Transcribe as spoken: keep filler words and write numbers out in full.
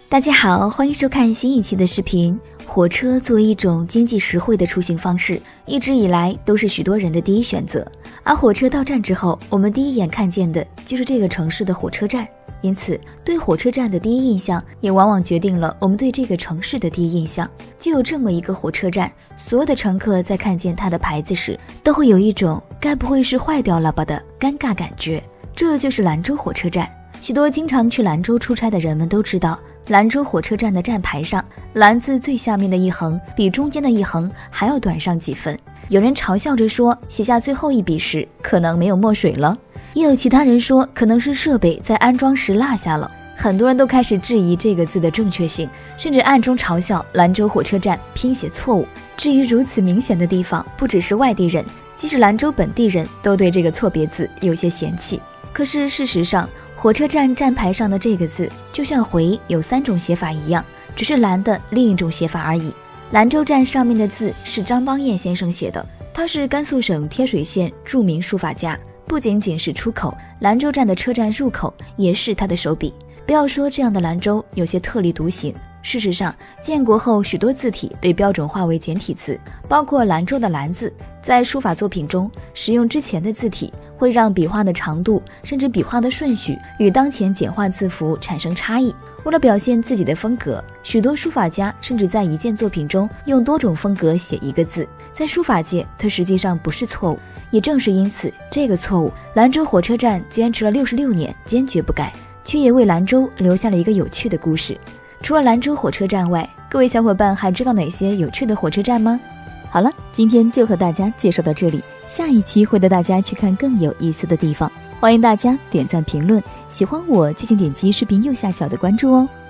大家好，欢迎收看新一期的视频。火车作为一种经济实惠的出行方式，一直以来都是许多人的第一选择。而火车到站之后，我们第一眼看见的就是这个城市的火车站，因此对火车站的第一印象也往往决定了我们对这个城市的第一印象。就有这么一个火车站，所有的乘客在看见它的牌子时，都会有一种该不会是坏掉了吧的尴尬感觉。这就是兰州火车站。许多经常去兰州出差的人们都知道，兰州火车站的站牌上，兰字最下面的一横比中间的一横还要短上几分。有人嘲笑着说，写下最后一笔时可能没有墨水了，也有其他人说可能是设备在安装时落下了。很多人都开始质疑这个字的正确性，甚至暗中嘲笑兰州火车站拼写错误。至于如此明显的地方，不只是外地人，即使兰州本地人都对这个错别字有些嫌弃。可是事实上，火车站站牌上的这个字就像回有三种写法一样，只是兰的另一种写法而已。兰州站上面的字是张邦彦先生写的，他是甘肃省天水县著名书法家，不仅仅是出口，兰州站的车站入口也是他的手笔。不要说这样的兰州有些特立独行，事实上建国后许多字体被标准化为简体字，包括兰州的兰字，在书法作品中使用之前的字体，会让笔画的长度甚至笔画的顺序与当前简化字符产生差异。为了表现自己的风格，许多书法家甚至在一件作品中用多种风格写一个字，在书法界它实际上不是错误。也正是因此，这个错误兰州火车站坚持了六十六年，坚决不改，却也为兰州留下了一个有趣的故事。除了兰州火车站外，各位小伙伴还知道哪些有趣的火车站吗？好了，今天就和大家介绍到这里，下一期会带大家去看更有意思的地方。欢迎大家点赞评论，喜欢我就请点击视频右下角的关注哦。